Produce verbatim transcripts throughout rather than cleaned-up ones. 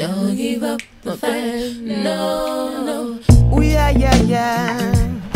Don't give up my faith, no, no. Ooh yeah, yeah, yeah.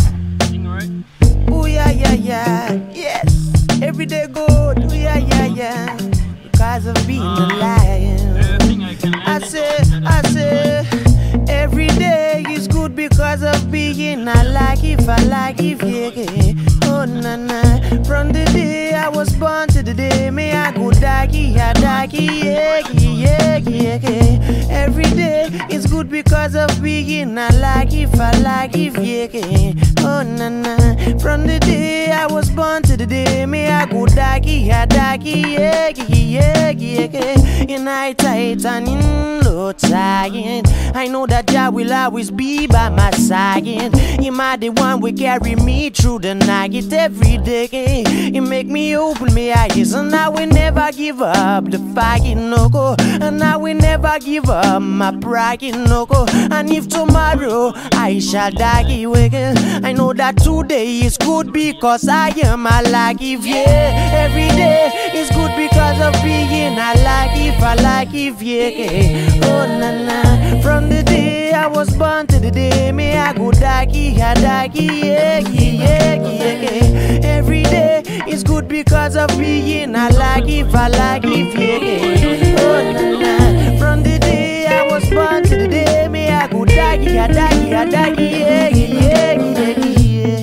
Ooh yeah, yeah, yeah. Yes, every day good. Ooh yeah, yeah, yeah. Because of being a lion. I say, I say, every day is good because of being I like if I like if yeah, yeah. Oh na na. From the day I was born to the day me I go daggy, I daggy, yeah, yeah, yeah, yeah. Every day is good because of being I like if I like if yeah, yeah. Oh na na. From the day I was born to the day me I go daggy, I daggy, yeah, yeah, yeah, yeah. In high tight and in low tide, I know that Jah will always be by my side. He might the one will carry me through the night every day. He make me open my eyes and I will never give up the fight, no go. And I will never give up my pride, no go. And if tomorrow I shall die again, I know that today is good because I am alive, yeah. Every day is good because of being alive, if I like if yeah. Oh na na. From the day I was born to the day me I go die, I die, yeah, yeah, yeah, yeah. Every day is good because of being alive, if I like if yeah. Oh na na. From the day I was born to the day me I go die, I die, I die, yeah, yeah, yeah, yeah.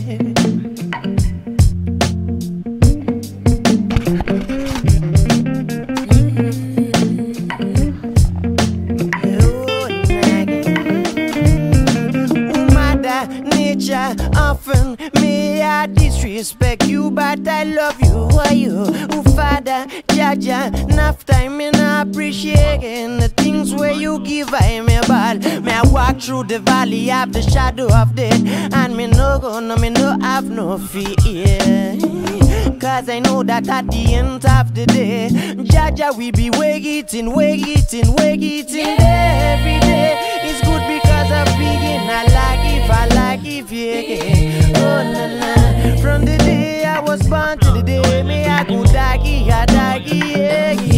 Often may I disrespect you, but I love you. Why you? Oh Father, Jaja, enough time and I appreciate the things where you give I am a ball. May I walk through the valley of the shadow of death, and me no gonna, me no have no fear. Cause I know that at the end of the day, Jaja we be waiting, waiting, waiting. Every day is good because of being I like if I like if yeah. Oh na na. From the day I was born to the day me I go die, I die, yeah.